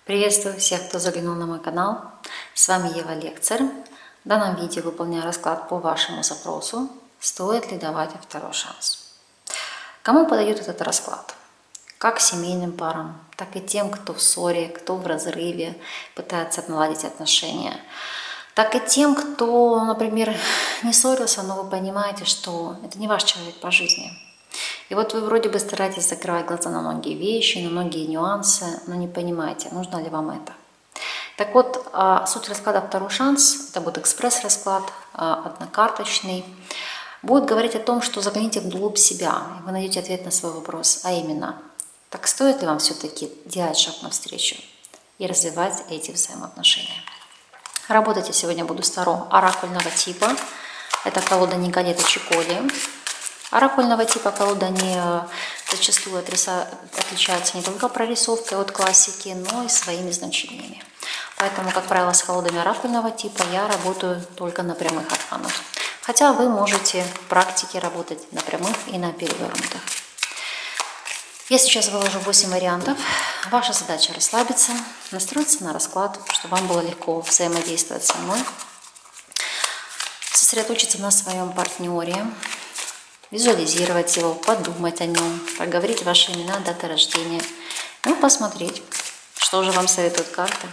Приветствую всех, кто заглянул на мой канал. С вами Ева Лекцер. В данном видео выполняю расклад по вашему запросу. Стоит ли давать второй шанс? Кому подойдет этот расклад? Как семейным парам, так и тем, кто в ссоре, кто в разрыве, пытается наладить отношения. Так и тем, кто, например, не ссорился, но вы понимаете, что это не ваш человек по жизни. И вот вы вроде бы стараетесь закрывать глаза на многие вещи, на многие нюансы, но не понимаете, нужно ли вам это. Так вот, суть расклада «Второй шанс» – это будет экспресс-расклад, однокарточный. Будет говорить о том, что загляните вглубь себя, и вы найдете ответ на свой вопрос, а именно, так стоит ли вам все-таки делать шаг навстречу и развивать эти взаимоотношения. Работать я сегодня буду с Таро оракульного типа. Это колода Николета Чиколи. Оракульного типа колода они зачастую отличаются не только прорисовкой от классики, но и своими значениями. Поэтому, как правило, с колодами оракульного типа я работаю только на прямых арканах. Хотя вы можете в практике работать на прямых и на перевернутых. Я сейчас выложу 8 вариантов. Ваша задача расслабиться, настроиться на расклад, чтобы вам было легко взаимодействовать со мной, сосредоточиться на своем партнере, визуализировать его, подумать о нем, проговорить ваши имена, даты рождения, ну и посмотреть, что же вам советуют карты.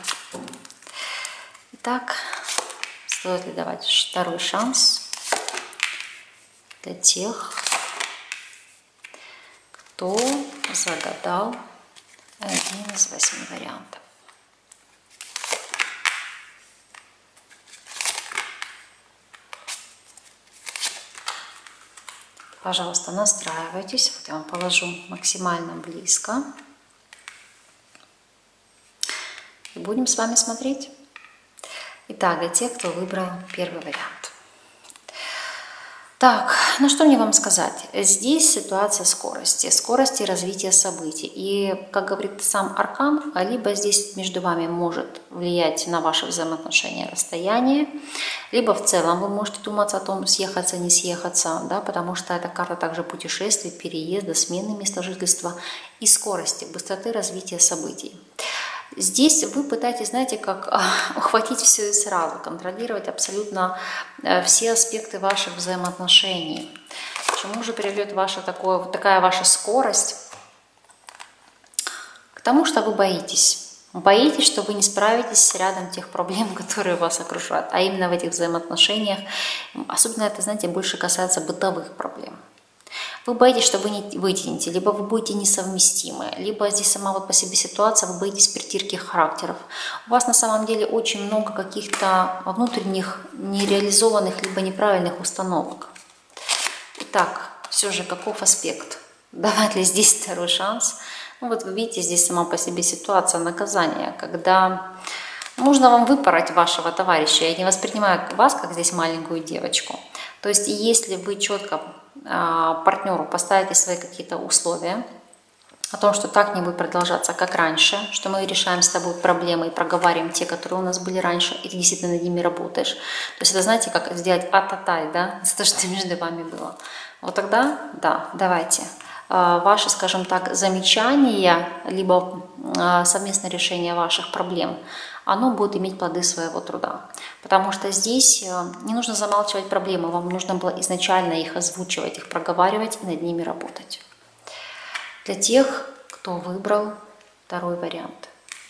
Итак, стоит ли давать второй шанс для тех, кто загадал один из 8 вариантов. Пожалуйста, настраивайтесь. Вот я вам положу максимально близко. И будем с вами смотреть. Итак, для тех, кто выбрал первый вариант. Так, ну что мне вам сказать? Здесь ситуация скорости развития событий. И, как говорит сам аркан, либо здесь между вами может влиять на ваши взаимоотношения расстояние, либо в целом вы можете думать о том, съехаться, не съехаться, да, потому что это карта также путешествий, переезда, смены места жительства и скорости, быстроты развития событий. Здесь вы пытаетесь, знаете, как ухватить все и сразу, контролировать абсолютно все аспекты ваших взаимоотношений. К чему же приведет такая ваша скорость? К тому, что вы боитесь. Боитесь, что вы не справитесь с рядом тех проблем, которые вас окружают. А именно в этих взаимоотношениях, особенно это, знаете, больше касается бытовых проблем. Вы боитесь, что вы не вытянете, либо вы будете несовместимы, либо здесь сама вот по себе ситуация, вы боитесь притирки характеров. У вас на самом деле очень много каких-то внутренних нереализованных, либо неправильных установок. Итак, все же каков аспект? Давать ли здесь второй шанс? Ну вот вы видите, здесь сама по себе ситуация наказания, когда нужно вам выпороть вашего товарища. Я не воспринимаю вас, как здесь маленькую девочку. То есть если вы четко партнеру поставите свои какие-то условия о том, что так не будет продолжаться, как раньше, что мы решаем с тобой проблемы и проговариваем те, которые у нас были раньше, и ты действительно над ними работаешь. То есть это, знаете, как сделать ататай, да, за то, что между вами было. Вот тогда, да, давайте. Ваши, скажем так, замечания, либо совместное решение ваших проблем, оно будет иметь плоды своего труда. Потому что здесь не нужно замалчивать проблемы, вам нужно было изначально их озвучивать, их проговаривать и над ними работать. Для тех, кто выбрал второй вариант.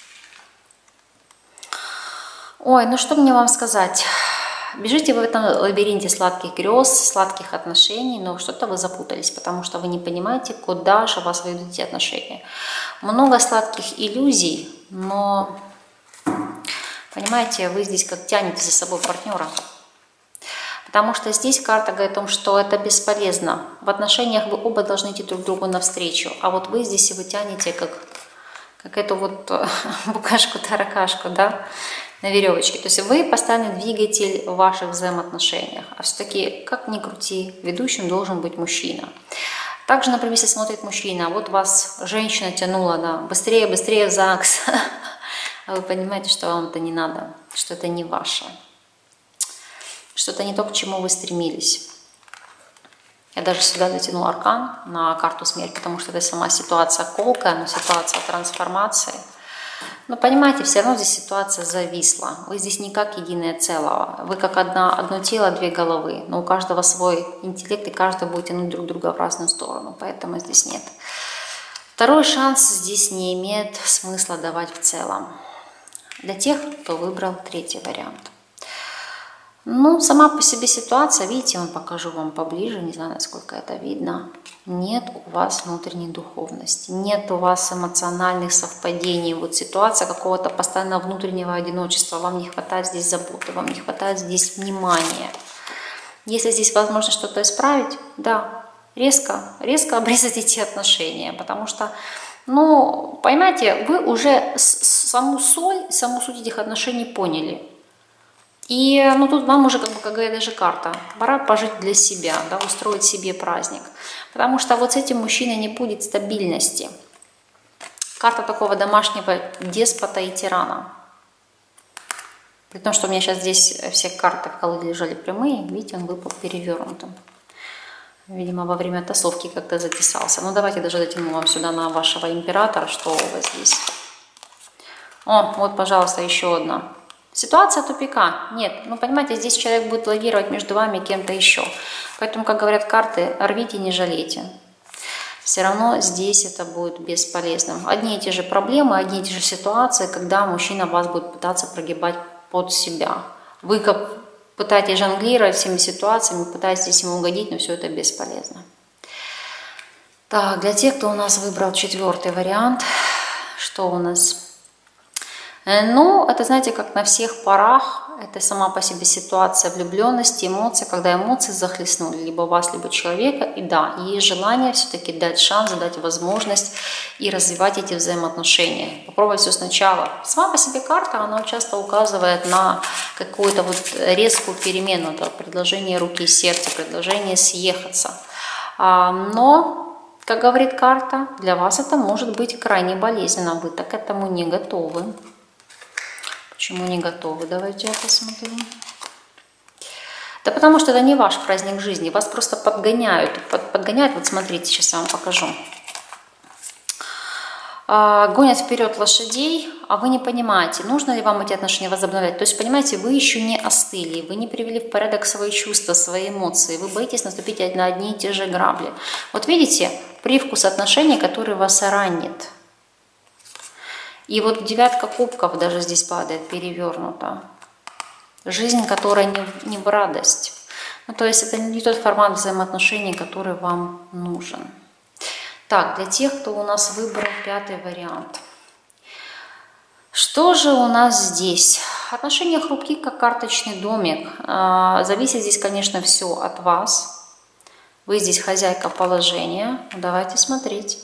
Ой, ну что мне вам сказать? Бежите вы в этом лабиринте сладких грез, сладких отношений, но что-то вы запутались, потому что вы не понимаете, куда же вас ведут эти отношения. Много сладких иллюзий, но, понимаете, вы здесь как тянете за собой партнера. Потому что здесь карта говорит о том, что это бесполезно. В отношениях вы оба должны идти друг другу навстречу, а вот вы здесь его тянете как эту вот букашку-таракашку, да, на веревочке. То есть вы постоянный двигатель в ваших взаимоотношениях. А все-таки, как ни крути, ведущим должен быть мужчина. Также, например, если смотрит мужчина, вот вас женщина тянула, да, быстрее, быстрее в ЗАГС, а вы понимаете, что вам это не надо, что это не ваше, что это не то, к чему вы стремились. Я даже сюда натянула аркан на карту смерть, потому что это сама ситуация колкая, но ситуация трансформации. Но понимаете, все равно здесь ситуация зависла. Вы здесь не как единое целое. Вы как одно тело, две головы. Но у каждого свой интеллект, и каждый будет тянуть друг друга в разную сторону. Поэтому здесь нет. Второй шанс здесь не имеет смысла давать в целом. Для тех, кто выбрал третий вариант. Ну, сама по себе ситуация, видите, я покажу вам поближе, не знаю, насколько это видно. Нет у вас внутренней духовности, нет у вас эмоциональных совпадений. Вот ситуация какого-то постоянного внутреннего одиночества, вам не хватает здесь заботы, вам не хватает здесь внимания. Если здесь возможно что-то исправить, да, резко обрезать эти отношения, потому что, ну, понимаете, вы уже саму суть этих отношений поняли. И ну, тут вам уже, как говорит даже карта, пора пожить для себя, да, устроить себе праздник. Потому что вот с этим мужчиной не будет стабильности. Карта такого домашнего деспота и тирана. При том, что у меня сейчас здесь все карты в колоде лежали прямые, видите, он выпал перевернутым. Видимо, во время тасовки как-то затесался. Ну, давайте даже дотяну вам сюда на вашего императора, что у вас здесь. О, вот, пожалуйста, еще одна. Ситуация тупика. Нет, ну понимаете, здесь человек будет лавировать между вами и кем-то еще. Поэтому, как говорят карты, рвите, не жалейте. Все равно здесь это будет бесполезным. Одни и те же проблемы, одни и те же ситуации, когда мужчина вас будет пытаться прогибать под себя. Вы как пытаетесь жонглировать всеми ситуациями, пытаетесь ему угодить, но все это бесполезно. Так, для тех, кто у нас выбрал четвертый вариант, что у нас? Ну, это, знаете, как на всех парах, это сама по себе ситуация влюбленности, эмоций, когда эмоции захлестнули либо вас, либо человека, и да, есть желание все-таки дать шанс, дать возможность и развивать эти взаимоотношения. Попробовать все сначала. Сама по себе карта, она часто указывает на какую-то вот резкую перемену, да, предложение руки и сердца, предложение съехаться. Но, как говорит карта, для вас это может быть крайне болезненно, вы так к этому не готовы. Почему не готовы? Давайте я посмотрю. Да потому что это не ваш праздник жизни. Вас просто подгоняют. Подгоняют, вот смотрите, сейчас я вам покажу. Гонят вперед лошадей, а вы не понимаете, нужно ли вам эти отношения возобновлять. То есть, понимаете, вы еще не остыли, вы не привели в порядок свои чувства, свои эмоции. Вы боитесь наступить на одни и те же грабли. Вот видите, привкус отношений, который вас ранит. И вот девятка кубков даже здесь падает, перевернута. Жизнь, которая не в радость. Ну, то есть это не тот формат взаимоотношений, который вам нужен. Так, для тех, кто у нас выбрал пятый вариант. Что же у нас здесь? Отношения хрупки, как карточный домик. Зависит здесь, конечно, все от вас. Вы здесь хозяйка положения. Давайте смотреть.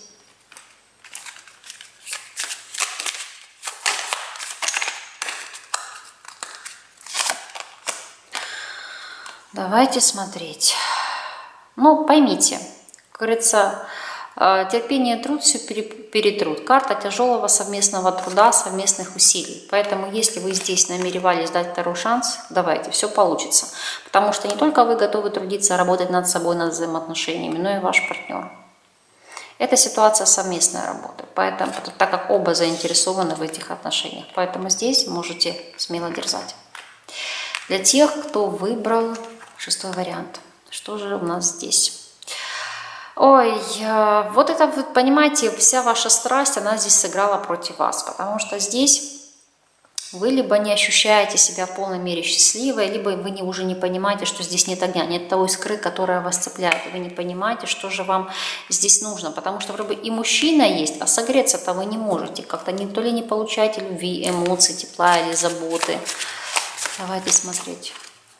Давайте смотреть. Ну, поймите, как говорится, терпение и труд все перетрут. Карта тяжелого совместного труда, совместных усилий. Поэтому, если вы здесь намеревались дать второй шанс, давайте, все получится. Потому что не только вы готовы трудиться, работать над собой, над взаимоотношениями, но и ваш партнер. Это ситуация совместной работы, поэтому, так как оба заинтересованы в этих отношениях. Поэтому здесь можете смело дерзать. Для тех, кто выбрал шестой вариант. Что же у нас здесь? Ой, вот это, вот, понимаете, вся ваша страсть, она здесь сыграла против вас. Потому что здесь вы либо не ощущаете себя в полной мере счастливой, либо вы уже не понимаете, что здесь нет огня, нет того искры, которая вас цепляет. Вы не понимаете, что же вам здесь нужно. Потому что вроде бы и мужчина есть, а согреться-то вы не можете. Как-то то ли не получаете любви, эмоций, тепла или заботы. Давайте смотреть.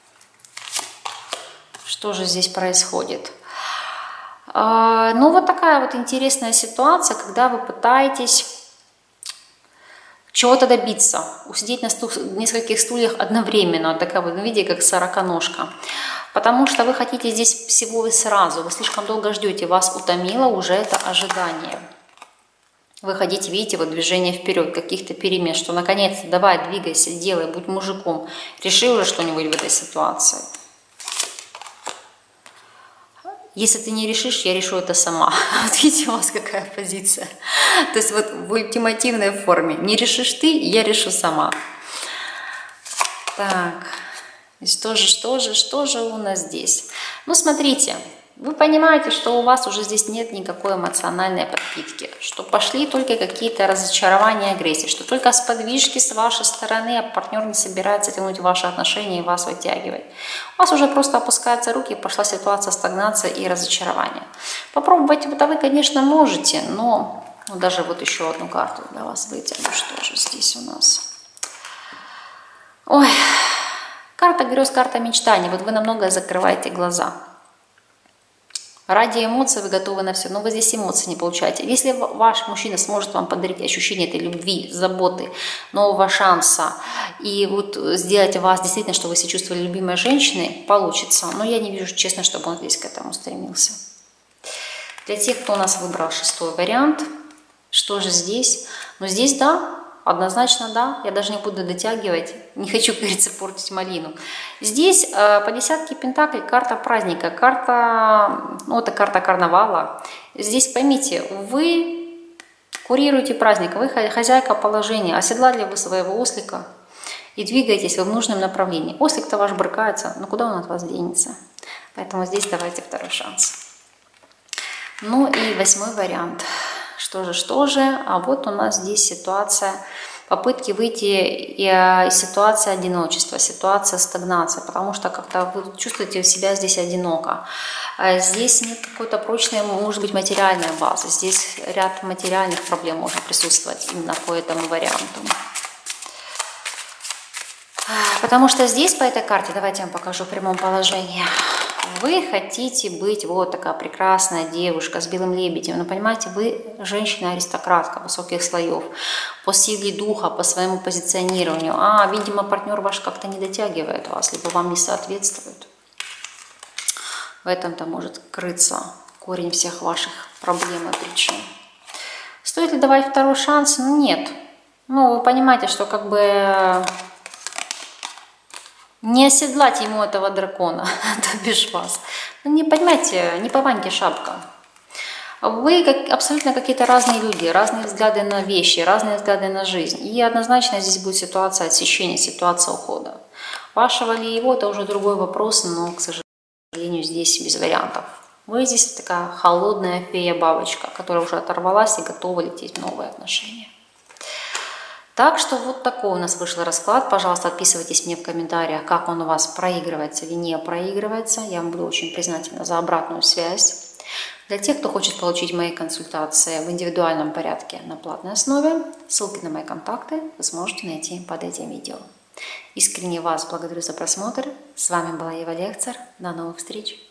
Что же здесь происходит? Ну, вот такая вот интересная ситуация, когда вы пытаетесь чего-то добиться, усидеть на нескольких стульях одновременно, такая вот, видите, как сороконожка. Потому что вы хотите здесь всего и сразу, вы слишком долго ждете, вас утомило уже это ожидание. Вы хотите, видите, вот движение вперед, каких-то перемен, что наконец-то давай, двигайся, делай, будь мужиком, реши уже что-нибудь в этой ситуации. Если ты не решишь, я решу это сама. Вот видите, у вас какая позиция. То есть вот в ультимативной форме. Не решишь ты, я решу сама. Так, что же у нас здесь? Ну, смотрите, вы понимаете, что у вас уже здесь нет никакой эмоциональной подпитки, что пошли только какие-то разочарования, агрессии, что только сподвижки с вашей стороны, а партнер не собирается тянуть в ваши отношения и вас вытягивать. У вас уже просто опускаются руки, пошла ситуация стагнации и разочарования. Попробовать это вы, конечно, можете, но даже вот еще одну карту для вас вытяну. Что же здесь у нас? Ой, карта грез, карта мечтаний. Вот вы на многое закрываете глаза. Ради эмоций вы готовы на все, но вы здесь эмоции не получаете. Если ваш мужчина сможет вам подарить ощущение этой любви, заботы, нового шанса и вот сделать вас действительно, чтобы вы себя чувствовали любимой женщиной, получится. Но я не вижу, честно, чтобы он здесь к этому стремился. Для тех, кто у нас выбрал 6-й вариант, что же здесь? Ну здесь да. Однозначно да, я даже не буду дотягивать, не хочу, как говорится, портить малину. Здесь по десятке пентаклей карта праздника, карта, ну это карта карнавала. Здесь поймите, вы курируете праздник, вы хозяйка положения, оседлали вы своего ослика и двигаетесь в нужном направлении. Ослик-то ваш брыкается, но куда он от вас денется? Поэтому здесь давайте второй шанс. Ну и 8-й вариант. Что же, а вот у нас здесь ситуация, попытки выйти из ситуации одиночества, ситуация стагнации, потому что как-то вы чувствуете себя здесь одиноко. Здесь нет какой-то прочной, может быть, материальной базы, здесь ряд материальных проблем может присутствовать именно по этому варианту. Потому что здесь по этой карте, давайте я вам покажу в прямом положении. Вы хотите быть вот такая прекрасная девушка с белым лебедем, но понимаете, вы женщина-аристократка высоких слоев, по силе духа, по своему позиционированию. Видимо, партнер ваш как-то не дотягивает вас, либо вам не соответствует. В этом-то может крыться корень всех ваших проблем и причин. Стоит ли давать второй шанс? Ну, нет. Ну, вы понимаете, что как бы... Не оседлать ему этого дракона, то бишь вас. Ну, не понимаете, не по Ваньке шапка. Вы абсолютно какие-то разные люди, разные взгляды на вещи, разные взгляды на жизнь. И однозначно здесь будет ситуация отсечения, ситуация ухода. Вашего ли его, это уже другой вопрос, но, к сожалению, здесь без вариантов. Вы здесь такая холодная фея-бабочка, которая уже оторвалась и готова лететь в новые отношения. Так что вот такой у нас вышел расклад. Пожалуйста, отписывайтесь мне в комментариях, как он у вас проигрывается или не проигрывается. Я вам буду очень признательна за обратную связь. Для тех, кто хочет получить мои консультации в индивидуальном порядке на платной основе, ссылки на мои контакты вы сможете найти под этим видео. Искренне вас благодарю за просмотр. С вами была Ева Лекцер. До новых встреч!